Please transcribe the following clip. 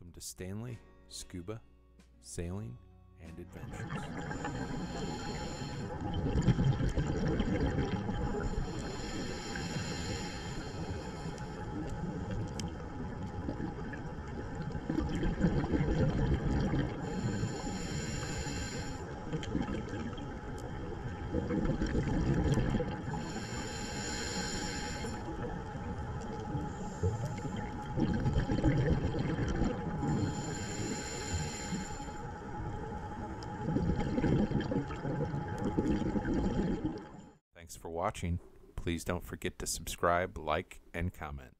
Welcome to Stanley Scuba Sailing and Adventures. Thanks for watching. Please don't forget to subscribe, like, and comment.